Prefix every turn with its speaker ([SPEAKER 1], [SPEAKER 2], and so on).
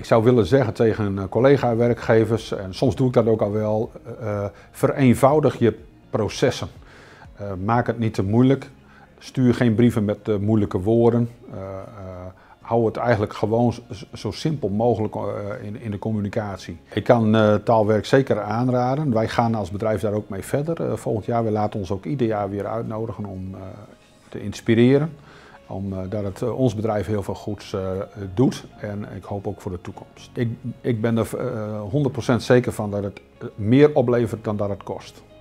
[SPEAKER 1] Ik zou willen zeggen tegen collega-werkgevers, en soms doe ik dat ook al wel, vereenvoudig je processen. Maak het niet te moeilijk. Stuur geen brieven met moeilijke woorden. Hou het eigenlijk gewoon zo simpel mogelijk in de communicatie. Ik kan taalwerk zeker aanraden. Wij gaan als bedrijf daar ook mee verder. Volgend jaar, we laten ons ook ieder jaar weer uitnodigen om te inspireren. Omdat het ons bedrijf heel veel goeds doet en ik hoop ook voor de toekomst. Ik ben er 100% zeker van dat het meer oplevert dan dat het kost.